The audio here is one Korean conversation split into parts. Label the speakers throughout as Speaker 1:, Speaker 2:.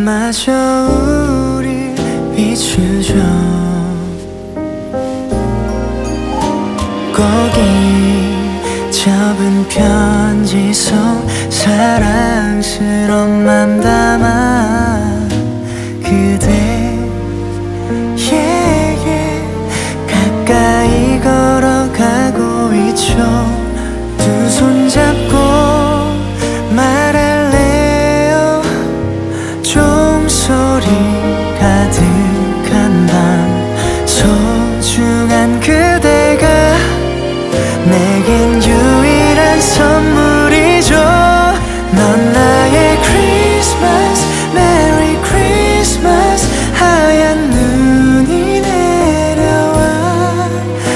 Speaker 1: 마저 우릴 비추죠. 거기 접은 편지 속 사랑스러운 맘 담아 그대 가까이 걸어가고 있죠. 두 손 잡고 말할래요. 종소리 가득한 밤 소중한 그대가 내겐 유일한 선물이죠. 넌 나의 크리스마스 메리 크리스마스. 하얀 눈이 내려와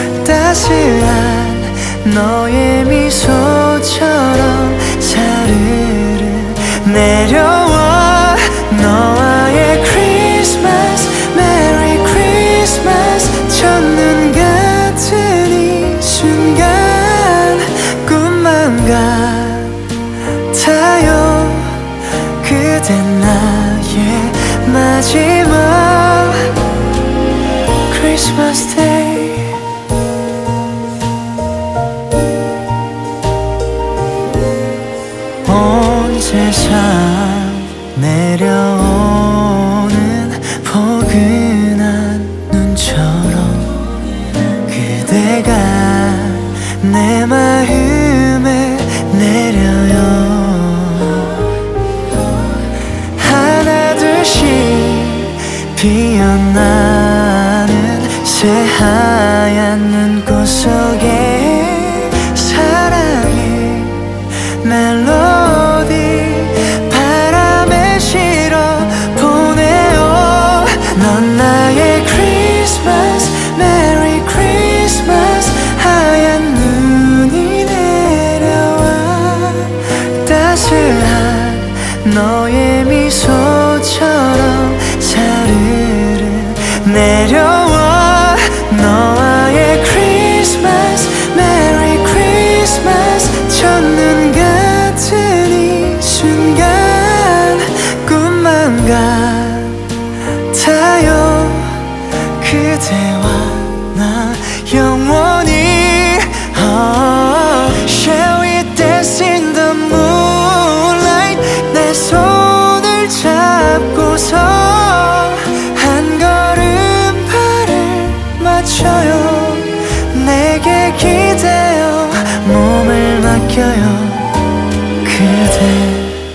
Speaker 1: 따스한 너의 미소처럼 사르르 내려와. 너와의 크리스마스 메리 크리스마스. 첫눈 같은 이 순간 꿈만 같아요. 그댄 나의 마지막 크리스마스 데이. 온 세상 내려오는 포근한 눈처럼 그대가 내 마음에 내려요. 하나 둘씩 피어나는 새하얀 눈꽃 속에 사랑의 멜로디 바람에 실어 보내요. 넌 나의 크리스마스 메리 크리스마스. 하얀 눈이 내려와 따스한 너의 미소처럼 사르르 내려와. 너와의 크리스마스 메리 크리스마스. 첫눈 같은 이 순간 꿈만 같아요. 그대와 나 영원히 Shall we dance in the moonlight. 내 손을 잡고서 한 걸음 발을 맞춰요. 내게 기대어 몸을 맡겨요. 그대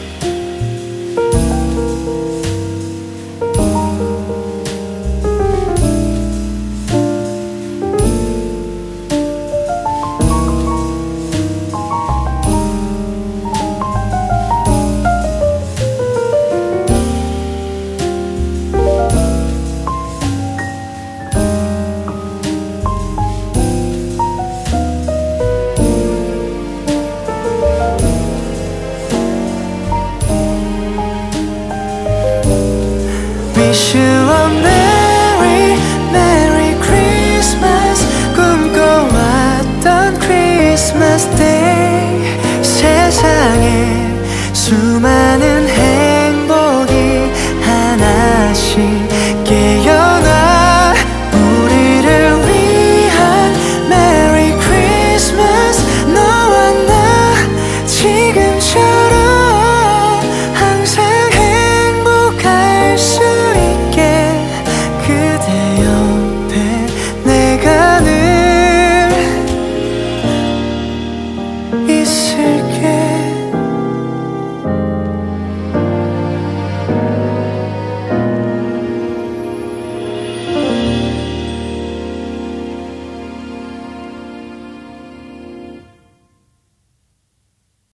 Speaker 1: Wish you a merry merry Christmas. 꿈꿔왔던 Christmas day. 세상에 수많은 행복이 하나씩